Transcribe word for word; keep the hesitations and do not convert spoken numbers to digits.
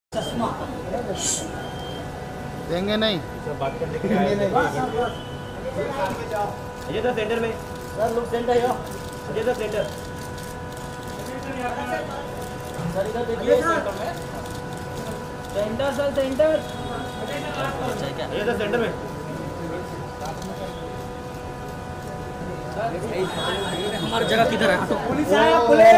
देंगे नहीं बात करने के लिए ये तो सेंटर में सर लोग सेंटर है ये तो सेंटर सर इधर देखिए सेंटर में सेंटर सर सेंटर ये तो सेंटर में हमारी जगह किधर है? पुलिस आया पुलिस